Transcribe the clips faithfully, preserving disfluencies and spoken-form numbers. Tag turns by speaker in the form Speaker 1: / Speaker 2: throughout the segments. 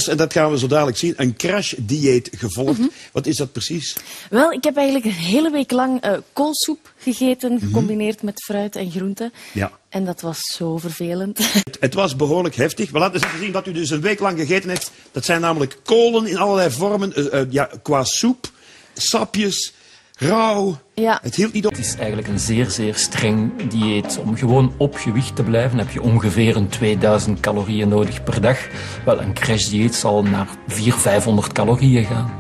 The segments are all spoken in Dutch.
Speaker 1: zelfs, en dat gaan we zo dadelijk zien, een crash-dieet gevolgd. Mm-hmm. Wat is dat precies?
Speaker 2: Wel, ik heb eigenlijk een hele week lang uh, koolsoep gegeten, mm-hmm. gecombineerd met fruit en groenten.
Speaker 1: Ja.
Speaker 2: En dat was zo vervelend.
Speaker 1: Het, het was behoorlijk heftig. We laten eens even zien wat u dus een week lang gegeten heeft. Dat zijn namelijk kolen in allerlei vormen, uh, uh, ja, qua soep, sapjes, rauw.
Speaker 2: Ja.
Speaker 1: Het hield niet op.
Speaker 3: Het is eigenlijk een zeer, zeer streng dieet. Om gewoon op gewicht te blijven heb je ongeveer een tweeduizend calorieën nodig per dag. Wel, een crashdieet zal naar vierhonderd, vijfhonderd calorieën gaan.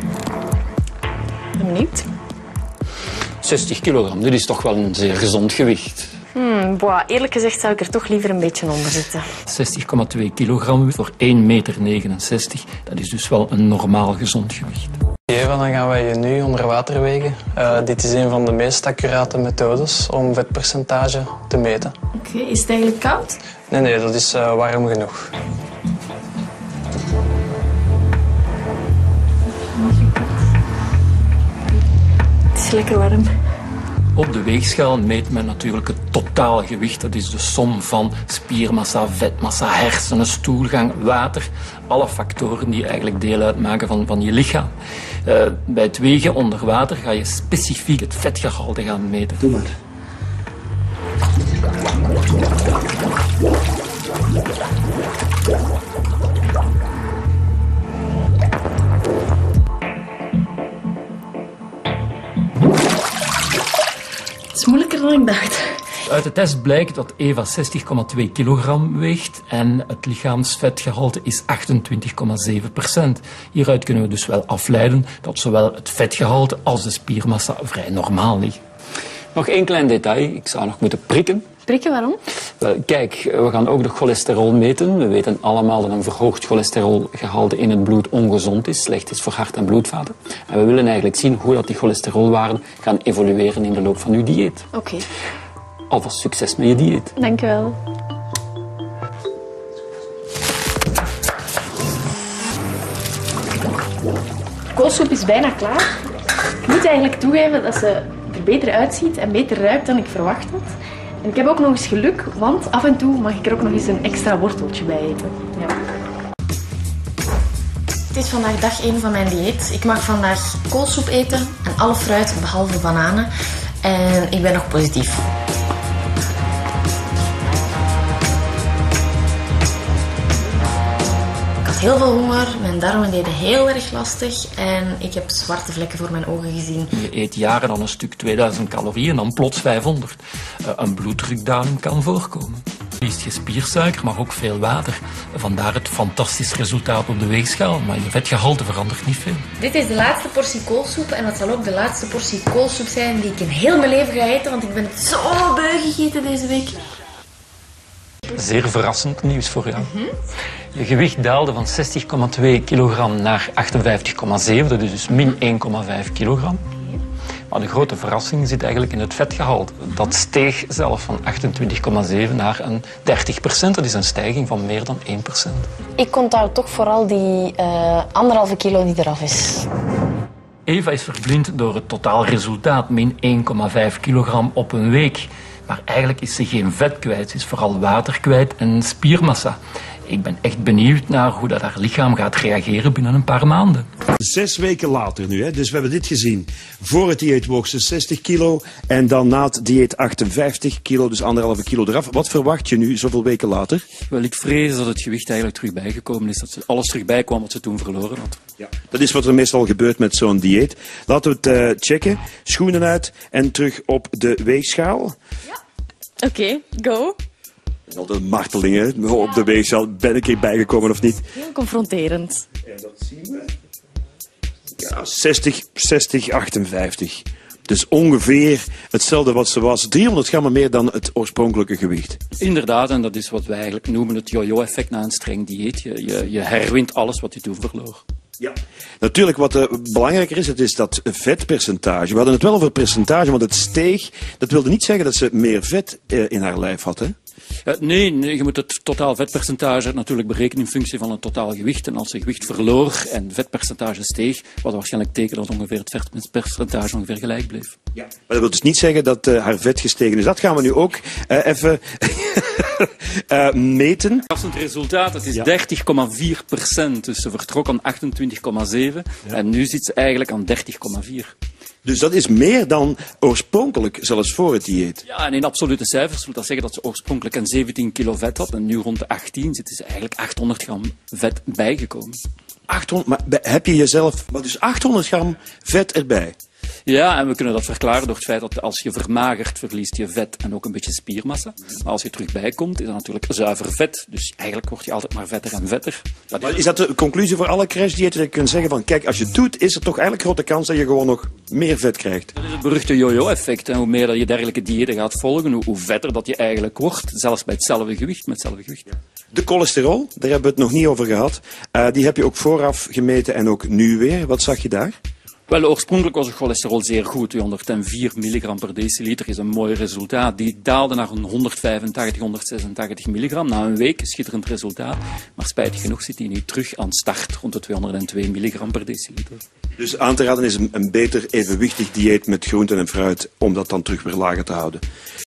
Speaker 2: Ben benieuwd.
Speaker 4: zestig kilogram, dit is toch wel een zeer gezond gewicht.
Speaker 2: Hmm, boah, eerlijk gezegd zou ik er toch liever een beetje onder zitten.
Speaker 3: zestig komma twee kilogram voor één meter negenenzestig. Dat is dus wel een normaal gezond gewicht.
Speaker 5: Eva, dan gaan wij je nu onder water wegen. Uh, dit is een van de meest accurate methodes om vetpercentage te meten.
Speaker 2: Oké, okay, is het eigenlijk koud?
Speaker 5: Nee, nee, dat is uh, warm genoeg.
Speaker 2: Het is lekker warm.
Speaker 3: Op de weegschaal meet men natuurlijk het totaalgewicht. Dat is de som van spiermassa, vetmassa, hersenen, stoelgang, water. Alle factoren die eigenlijk deel uitmaken van, van je lichaam. Uh, bij het wegen onder water ga je specifiek het vetgehalte gaan meten.
Speaker 1: Doe maar.
Speaker 2: Het is moeilijker dan ik dacht.
Speaker 3: Uit de test blijkt dat Eva zestig komma twee kilogram weegt en het lichaamsvetgehalte is achtentwintig komma zeven procent. Hieruit kunnen we dus wel afleiden dat zowel het vetgehalte als de spiermassa vrij normaal liggen.
Speaker 4: Nog één klein detail, ik zou nog moeten prikken.
Speaker 2: Prikken, waarom?
Speaker 4: Wel, kijk, we gaan ook de cholesterol meten. We weten allemaal dat een verhoogd cholesterolgehalte in het bloed ongezond is, slecht is voor hart- en bloedvaten. En we willen eigenlijk zien hoe dat die cholesterolwaarden gaan evolueren in de loop van uw dieet.
Speaker 2: Oké. Okay.
Speaker 4: Alvast succes met je dieet.
Speaker 2: Dank u wel. Koolsoep is bijna klaar. Ik moet eigenlijk toegeven dat ze er beter uitziet en beter ruikt dan ik verwacht had. En ik heb ook nog eens geluk, want af en toe mag ik er ook nog eens een extra worteltje bij eten. Ja. Het is vandaag dag één van mijn dieet. Ik mag vandaag koolsoep eten en alle fruit behalve bananen. En ik ben nog positief. Heel veel honger, mijn darmen deden heel erg lastig en ik heb zwarte vlekken voor mijn ogen gezien.
Speaker 3: Je eet jaren dan een stuk tweeduizend calorieën en dan plots vijfhonderd. Uh, een bloeddrukdaling kan voorkomen. Liefst je spiersuiker, maar ook veel water. Vandaar het fantastisch resultaat op de weegschaal, maar je vetgehalte verandert niet veel.
Speaker 2: Dit is de laatste portie koolsoep en dat zal ook de laatste portie koolsoep zijn die ik in heel mijn leven ga eten, want ik ben zo beu gegeten deze week.
Speaker 3: Zeer verrassend nieuws voor jou. Mm-hmm. Je gewicht daalde van zestig komma twee kilogram naar achtenvijftig komma zeven, dat is dus min één komma vijf kilogram. Maar de grote verrassing zit eigenlijk in het vetgehalte. Dat steeg zelf van achtentwintig komma zeven naar een dertig procent. Dat is een stijging van meer dan één procent.
Speaker 2: Ik onthoud toch vooral die uh, anderhalve kilo die eraf is.
Speaker 3: Eva is verblind door het totaalresultaat, min één komma vijf kilogram op een week. Maar eigenlijk is ze geen vet kwijt, ze is vooral water kwijt en spiermassa. Ik ben echt benieuwd naar hoe dat haar lichaam gaat reageren binnen een paar maanden.
Speaker 1: Zes weken later nu, hè? Dus we hebben dit gezien. Voor het dieet woog ze zestig kilo en dan na het dieet achtenvijftig kilo, dus anderhalve kilo eraf. Wat verwacht je nu, zoveel weken later?
Speaker 6: Wel, ik vrees dat het gewicht eigenlijk terug bijgekomen is. Dat ze alles terugbij kwam wat ze toen verloren had.
Speaker 1: Ja. Dat is wat er meestal gebeurt met zo'n dieet. Laten we het uh, checken. Schoenen uit en terug op de weegschaal.
Speaker 2: Ja. Oké, okay, go.
Speaker 1: Altijd een marteling, hè? Op de weegschaal. Ben ik erbij gekomen of niet?
Speaker 2: Heel confronterend.
Speaker 1: En dat zien we. Ja, zestig, zestig, achtenvijftig. Dus ongeveer hetzelfde wat ze was. driehonderd gram meer dan het oorspronkelijke gewicht.
Speaker 6: Inderdaad, en dat is wat wij eigenlijk noemen het yo-yo-effect na een streng dieet. Je, je, je herwint alles wat je toen verloor.
Speaker 1: Ja. Natuurlijk, wat uh, belangrijker is, het is dat vetpercentage. We hadden het wel over percentage, want het steeg. Dat wilde niet zeggen dat ze meer vet uh, in haar lijf had, hè?
Speaker 6: Uh, nee, nee, je moet het totaal vetpercentage natuurlijk berekenen in functie van het totaal gewicht. En als je gewicht verloor en vetpercentage steeg, wat waarschijnlijk tekent dat ongeveer het vetpercentage ongeveer gelijk bleef.
Speaker 1: Ja. Maar dat wil dus niet zeggen dat uh, haar vet gestegen is. Dat gaan we nu ook uh, even uh, meten.
Speaker 6: Verrassend resultaat, het is
Speaker 1: Ja.
Speaker 6: dertig komma vier procent. Dus ze vertrok aan achtentwintig komma zeven
Speaker 1: Ja.
Speaker 6: en nu zit ze eigenlijk aan dertig komma vier.
Speaker 1: Dus dat is meer dan oorspronkelijk, zelfs voor het dieet.
Speaker 6: Ja, en in absolute cijfers wil dat zeggen dat ze oorspronkelijk een zeventien kilo vet had en nu rond de achttien zitten ze eigenlijk achthonderd gram vet bijgekomen.
Speaker 1: achthonderd, maar be- heb je jezelf, maar dus achthonderd gram vet erbij?
Speaker 6: Ja, en we kunnen dat verklaren door het feit dat als je vermagert, verliest je vet en ook een beetje spiermassa. Maar als je terug bijkomt, is dat natuurlijk zuiver vet. Dus eigenlijk word je altijd maar vetter en vetter. Dat
Speaker 1: Maar is dat de conclusie voor alle crashdiëten? Dat je kunt zeggen van, kijk, als je het doet, is er toch eigenlijk grote kans dat je gewoon nog meer vet krijgt.
Speaker 6: Dat is het beruchte yo-yo-effect. En hoe meer dat je dergelijke diëten gaat volgen, hoe, hoe vetter dat je eigenlijk wordt. Zelfs bij hetzelfde gewicht, met hetzelfde gewicht.
Speaker 1: De cholesterol, daar hebben we het nog niet over gehad. Uh, die heb je ook vooraf gemeten en ook nu weer. Wat zag je daar?
Speaker 6: Wel, oorspronkelijk was het cholesterol zeer goed. tweehonderdvier milligram per deciliter is een mooi resultaat. Die daalde naar een honderdvijfentachtig, honderdzesentachtig milligram. Na een week, schitterend resultaat. Maar spijtig genoeg zit hij nu terug aan start rond de tweehonderdtwee milligram per deciliter.
Speaker 1: Dus aan te raden is een, een beter evenwichtig dieet met groenten en fruit om dat dan terug weer lager te houden.